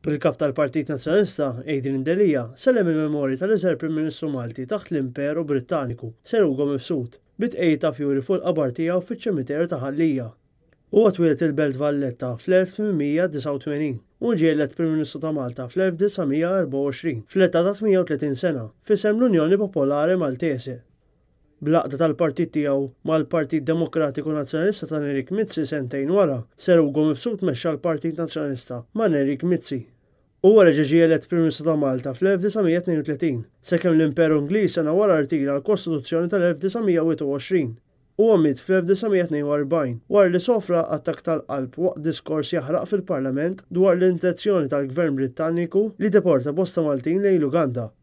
Il-kap tal-Partit Nazzjonalista, Adrian Delija, sellem il-memorji tal-eżer Prim Ministru Malti taħt l-Imperu Brittaniku, Ser Ugo Mifsud, bitqej ta' fjuri fuq il-qabar tiegħu fiċ-ċimiteru ta' Ħallija. Huwa twilet il-Belt Valletta fl-1889 u ġie elett Prim Ministru ta' Malta fl-1924 fl-età ta' 38 sena f'isem l-Unjoni Popolari Maltese. Bl-għaqda tal-partit tiegħu mal-Partit Demokratiku Nazzjonalista ta' Enric Mizzi sentejn wara, Ser Ugo Mifsud mexxa l-Partit Nazzjonalista ma' Enric Mizzi. Huwa reġa' ġie elett Prim Ministru ta' Malta fl-1932 sakemm l-Imperu Ingliż sena wara rtira l-Kostituzzjoni tal-1921. Huwa miet fl-1942 wara li sofra attakk tal-qalb waqt diskors jaħraq fil-Parlament dwar l-intenzjoni tal-Gvern Brittaniku li deporta bosta Maltin lejn l-Uganda.